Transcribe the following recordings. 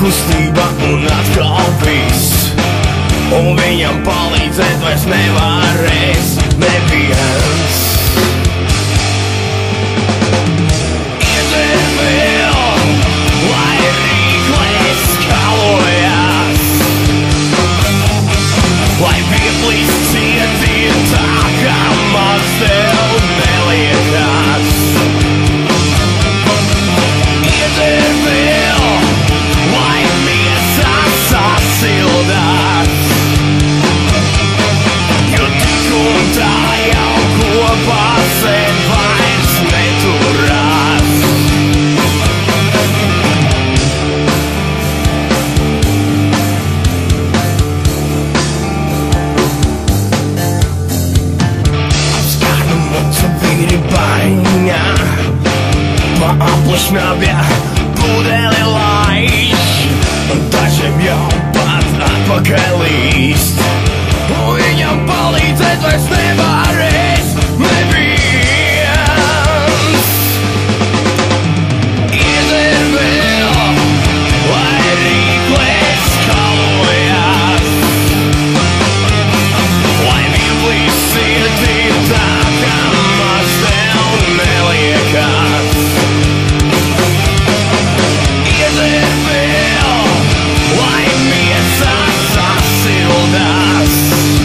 kustība un atkal viss, un viņam palīdzēt vairs nevarēs neviens. Iedzer vēl, lai rīklēs skalojas, lai pieplīst cieti tā, kā maz tev neliekas. Iedzer vēl, lai miesā sasildās, jo tik un tā jau kopā sen vairs neturās. Apskārnu mocu vīri baņā, pa aplašnābjā pudeli laiž, un dažiem jau pat atpakaļ līst, un viņam palīdzēt vairs nevarēs neviens. Iedzer vēl, lai rīklēs skalojas, lai pieplīst cieti tā, kā maz tev neliekas. Iedzer vēl, lai miesā sasildās,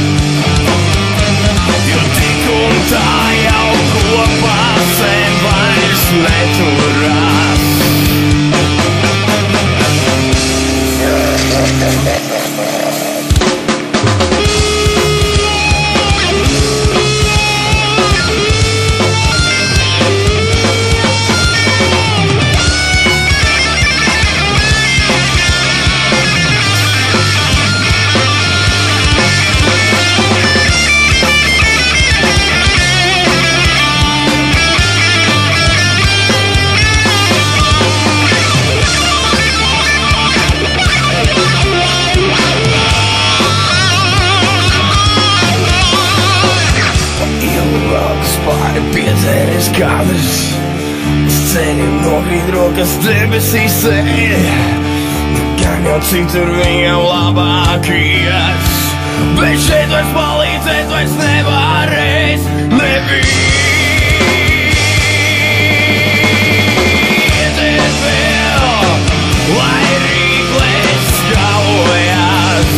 jo tik un tā jau kopā sen vairs neturās. Pāri piedzēries kadrs, uz ceļiem nokrīt rokas debesīs sēļ, gan jau citur viņam labāk ies, bet šeit vairs palīdzēt vairs nevarēs neviens. Iedzer vēl, lai rīklēs skalojas,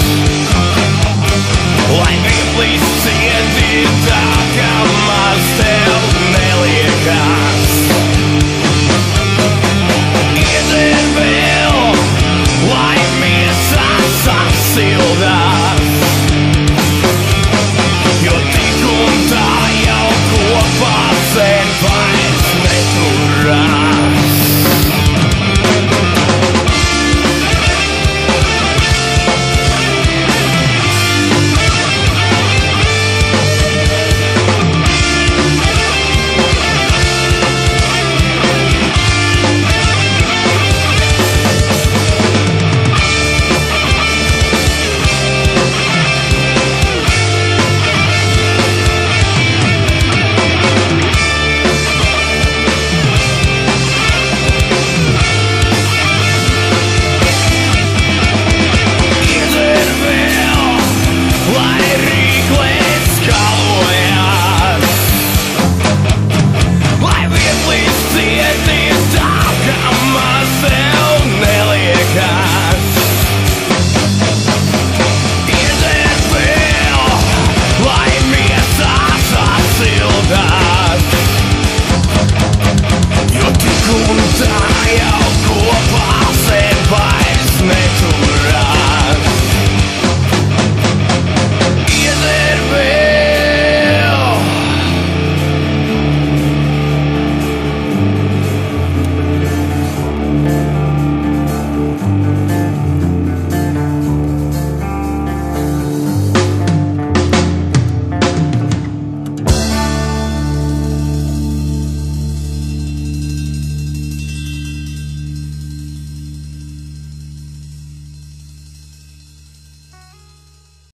lai pieplīst cieti tā, kā maz tev neliekas. Iedzer vēl, lai miesā sasildās,